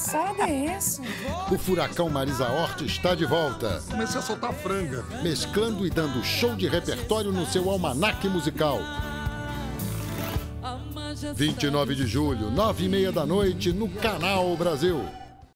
palhaçada é essa? O furacão Marisa Hort está de volta. Comecei a soltar franga. Mesclando e dando show de repertório no seu almanaque musical. 29 de julho, 9h30 da noite, no Canal Brasil.